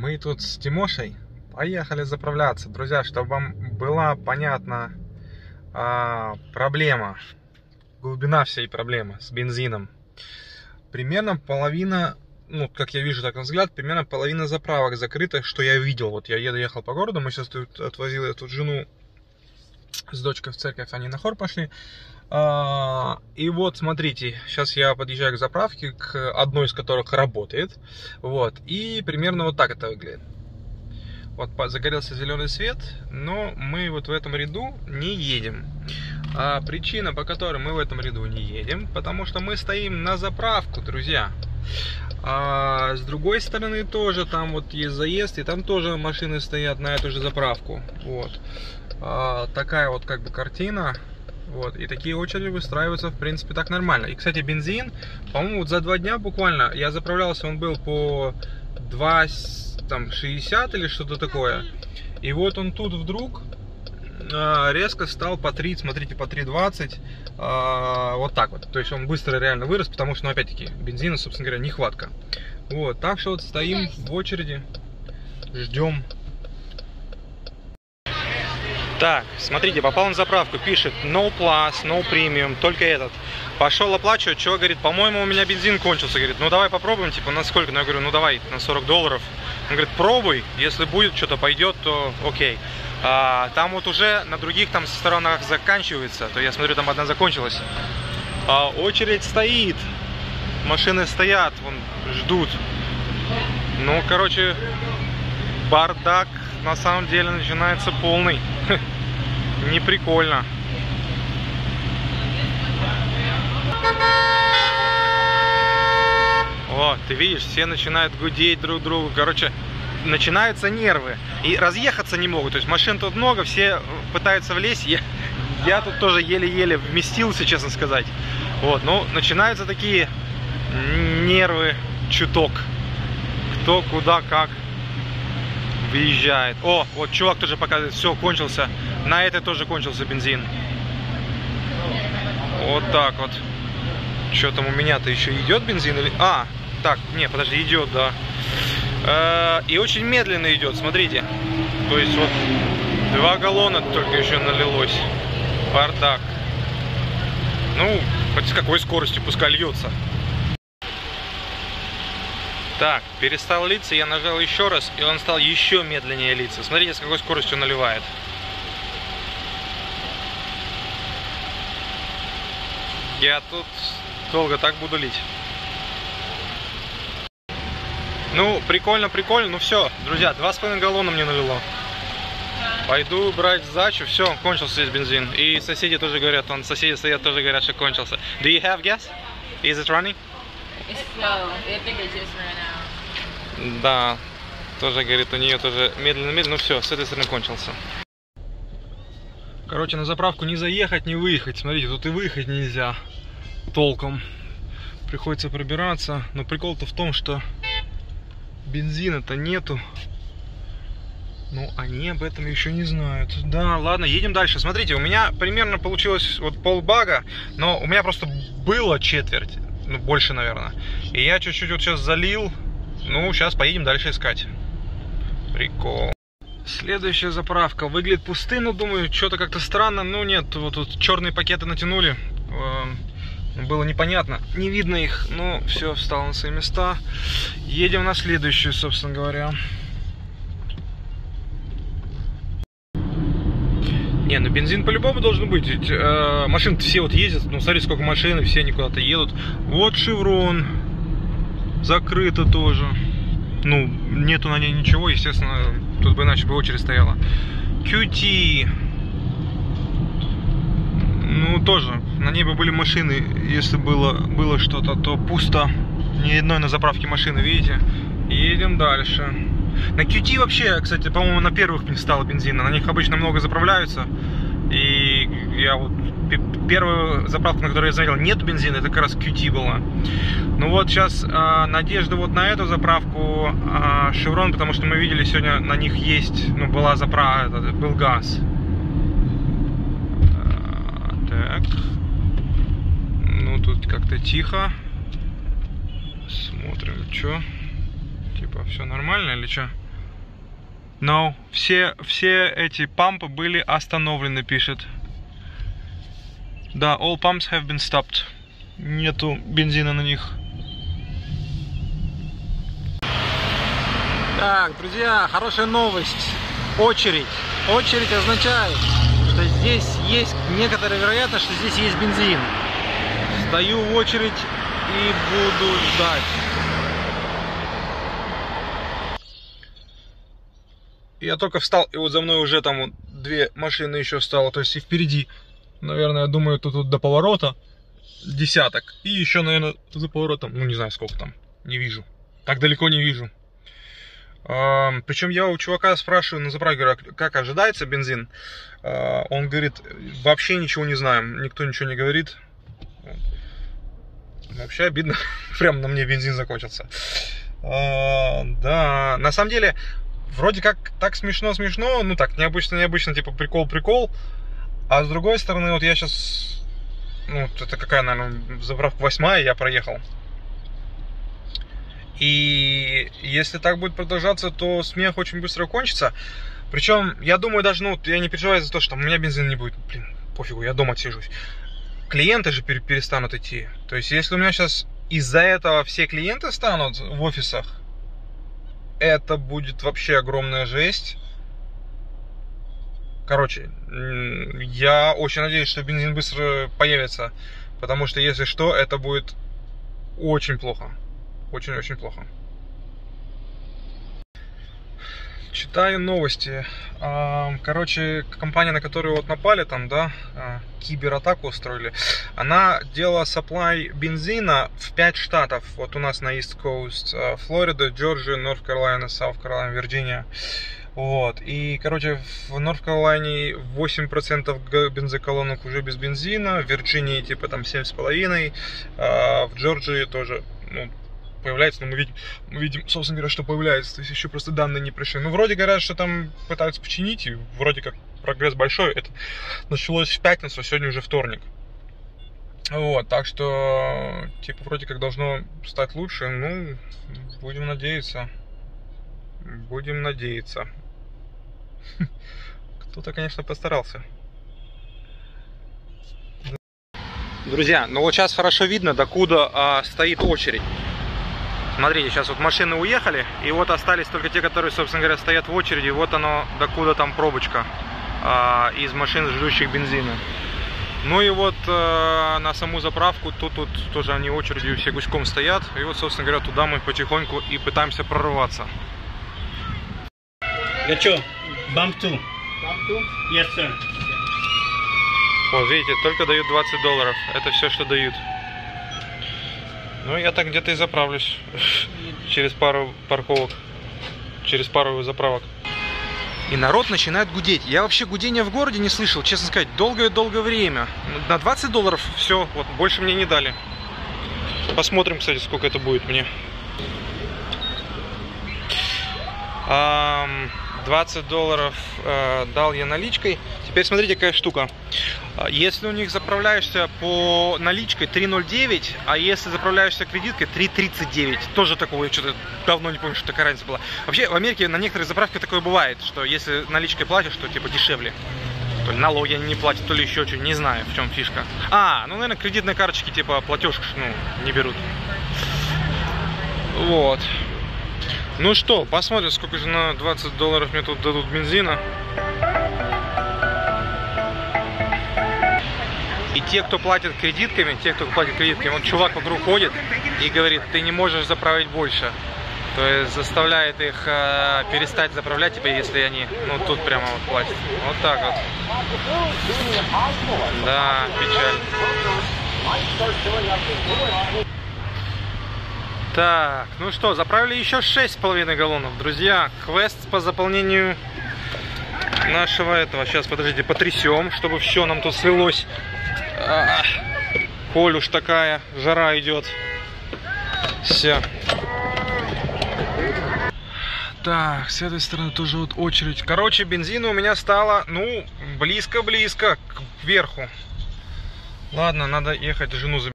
мы тут с Тимошей поехали заправляться. Друзья, чтобы вам была понятна проблема, глубина всей проблемы с бензином. Примерно половина, ну, как я вижу, так на взгляд, примерно половина заправок закрыта, что я видел. Вот я ехал по городу, мы сейчас тут отвозил эту жену с дочкой в церковь, они на хор пошли. И вот, смотрите, сейчас я подъезжаю к заправке, к одной из которых работает. Вот, и примерно вот так это выглядит. Вот загорелся зеленый свет, но мы вот в этом ряду не едем. Причина, по которой мы в этом ряду не едем, потому что мы стоим на заправку, друзья. С другой стороны тоже там вот есть заезд, и там тоже машины стоят на эту же заправку. Вот. Такая вот как бы картина. Вот. И такие очереди выстраиваются, в принципе, так нормально. И, кстати, бензин, по-моему, вот за 2 дня буквально я заправлялся, он был по 2,60 или что-то такое. И вот он тут вдруг резко стал по 3, смотрите, по 3,20. Вот так вот. То есть он быстро реально вырос, потому что, ну, опять-таки, бензина, собственно говоря, нехватка. Вот. Так что вот стоим в очереди, ждем. Так, смотрите, попал на заправку, пишет no plus, no premium, только этот. Пошел оплачивать, чего, говорит, по-моему, у меня бензин кончился. Говорит, ну давай попробуем, типа, на сколько? Ну я говорю, ну давай, на $40. Он говорит, пробуй, если будет, что-то пойдет, то окей. Там вот уже на других там сторонах заканчивается, то я смотрю, там одна закончилась. Очередь стоит, машины стоят, вон, ждут. Ну, короче, бардак на самом деле начинается полный. Не прикольно. О, ты видишь, все начинают гудеть друг другу. Короче, начинаются нервы. И разъехаться не могут. То есть машин тут много, все пытаются влезть. Я тут тоже еле-еле вместился, честно сказать. Вот, ну, начинаются такие нервы чуток. Кто, куда, как выезжает. О, вот чувак тоже показывает, все, кончился. На этой тоже кончился бензин. Вот так вот. Что там у меня-то еще идет бензин или... так, не, подожди, идет, да. И очень медленно идет, смотрите. То есть вот 2 галлона только еще налилось. Бардак. Ну, хоть с какой скоростью пускай льется. Так, перестал литься, я нажал еще раз, и он стал еще медленнее литься. Смотрите, с какой скоростью наливает. Я тут долго так буду лить. Ну, прикольно, прикольно. Ну все, друзья, 2,5 галлона мне налило. Пойду брать сдачу. Все, кончился здесь бензин. И соседи тоже говорят, соседи стоят, тоже говорят, что кончился. Do you have gas? Is it running? It's slow. I think it just ran out. Да, тоже говорит, у нее тоже медленно-медленно. Ну все, с этой стороны кончился. Короче, на заправку не заехать, не выехать. Смотрите, тут и выехать нельзя толком. Приходится пробираться. Но прикол-то в том, что бензина-то нету. Ну, они об этом еще не знают. Да, ладно, едем дальше. Смотрите, у меня примерно получилось вот полбага, но у меня просто было четверть. Ну, больше, наверное. И я чуть-чуть вот сейчас залил. Ну, сейчас поедем дальше искать. Прикол. Следующая заправка. Выглядит пустынно, думаю, что-то как-то странно. Ну, нет, вот тут черные пакеты натянули. Было непонятно. Не видно их. Ну, все, встало на свои места. Едем на следующую, собственно говоря. Не, ну бензин по-любому должен быть. Ведь машины все вот ездят. Ну, смотрите, сколько машин, все они куда-то едут. Вот Шеврон. Закрыто тоже. Ну, нету на ней ничего, естественно. Тут бы иначе бы очередь стояла. QT. Ну, тоже. На ней бы были машины. Если было что-то, то пусто. Ни одной на заправке машины, видите? Едем дальше. На QT вообще, кстати, по-моему, на первых не стало бензина. На них обычно много заправляются. И я вот первую заправку, на которой я заметил, нет бензина, это как раз QT была. Ну вот сейчас надежда вот на эту заправку Chevron, потому что мы видели сегодня на них есть, ну, была заправка, был газ. Так. Ну тут как-то тихо. Смотрим, что. Типа все нормально или что? No, все эти пампы были остановлены, пишет. Да, all pumps have been stopped. Нету бензина на них. Так, друзья, хорошая новость. Очередь. Очередь означает, что здесь есть некоторая вероятность, что здесь есть бензин. Стою в очередь и буду ждать. Я только встал, и вот за мной уже там вот две машины еще встало, то есть и впереди, наверное, я думаю, тут до поворота десяток. И еще, наверное, за поворотом, ну не знаю сколько там, не вижу. Так далеко не вижу. Причем я у чувака спрашиваю на заправке, говорю, как ожидается бензин. Он говорит, вообще ничего не знаем, никто ничего не говорит. Вообще обидно, прям на мне бензин закончился. Да, на самом деле, вроде как так смешно-смешно, ну так, необычно, типа прикол. А с другой стороны, вот я сейчас, ну, это какая, наверное, заправка 8-я, я проехал. И если так будет продолжаться, то смех очень быстро кончится. Причем, я думаю, даже, ну, я не переживаю за то, что у меня бензина не будет. Блин, пофигу, я дома отсижусь. Клиенты же перестанут идти. То есть, если у меня сейчас из-за этого все клиенты станут в офисах, это будет вообще огромная жесть. Короче, я очень надеюсь, что бензин быстро появится. Потому что, если что, это будет очень плохо. Очень-очень плохо. Читаю новости. Короче, компания, на которую вот напали там, да, кибератаку устроили, она делала supply бензина в 5 штатов. Вот у нас на East Coast: Флорида, Джорджия, Норth Каролина, South Каролина, Вирджиния. Вот. И, короче, в Норth Каролине 8% бензоколонок уже без бензина, в Вирджинии типа там 7,5%, в Джорджии тоже, ну, появляется, но мы видим, собственно говоря, что появляется, то есть еще просто данные не пришли. Ну, вроде говорят, что там пытаются починить, и вроде как прогресс большой. Это началось в пятницу, сегодня уже вторник. Вот, так что, типа, вроде как должно стать лучше, ну, будем надеяться. Будем надеяться. Кто-то, конечно, постарался. Друзья, ну вот сейчас хорошо видно, докуда стоит очередь. Смотрите, сейчас вот машины уехали, и вот остались только те, которые, собственно говоря, стоят в очереди. Вот оно, докуда там пробочка из машин, ждущих бензина. Ну и вот на саму заправку, тут тоже они очередью все гуськом стоят. И вот, собственно говоря, туда мы потихоньку и пытаемся прорваться. Гачо, bump 2. Bump 2? Yes, sir. Вот, видите, только дают $20. Это все, что дают. Ну, я так где-то и заправлюсь через пару парковок, через пару заправок. И народ начинает гудеть. Я вообще гудения в городе не слышал, честно сказать, долгое-долгое время. На $20 все, вот, больше мне не дали. Посмотрим, кстати, сколько это будет мне. $20 дал я наличкой. Теперь смотрите, какая штука. Если у них заправляешься по наличкой 3.09, а если заправляешься кредиткой 3.39. Тоже такого, я что-то давно не помню, что такая разница была. Вообще в Америке на некоторых заправках такое бывает, что если наличкой платишь, то типа дешевле. То ли налоги они не платят, то ли еще что-то, не знаю, в чем фишка. Ну, наверное, кредитные карточки типа платеж, ну, не берут. Вот. Ну что, посмотрим, сколько же на $20 мне тут дадут бензина. И те, кто платит кредитками, вот чувак вокруг ходит и говорит, ты не можешь заправить больше. То есть заставляет их перестать заправлять тебя, если они, ну, тут прямо вот платят. Вот так вот. Да, печаль. Так, ну что, заправили еще 6,5 галлонов. Друзья, квест по заполнению нашего этого. Сейчас, подождите, потрясем, чтобы все нам тут слилось. Коль уж такая жара идет. Все. Так, с этой стороны тоже вот очередь. Короче, бензина у меня стало, ну, близко к верху. Ладно, надо ехать жену забирать.